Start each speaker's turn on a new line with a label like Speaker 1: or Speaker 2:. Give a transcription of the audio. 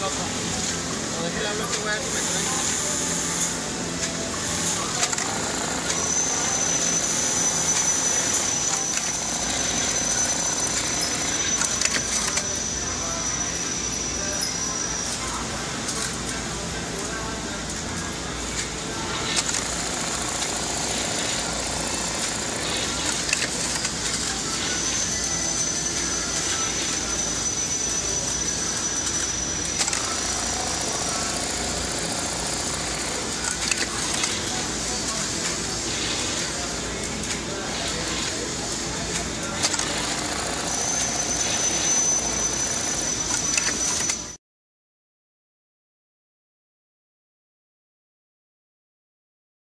Speaker 1: loco. O déjale hablar a este güey a ver si me trae.